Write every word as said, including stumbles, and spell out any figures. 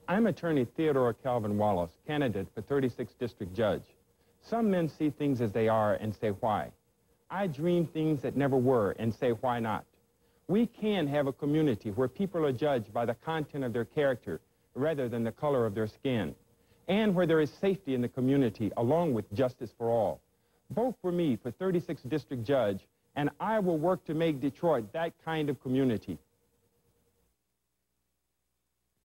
I'm attorney Theodore Calvin Wallace, candidate for thirty-sixth District Judge. Some men see things as they are and say why. I dream things that never were and say why not. We can have a community where people are judged by the content of their character rather than the color of their skin, and where there is safety in the community along with justice for all. Vote for me for thirty-sixth District Judge, and I will work to make Detroit that kind of community.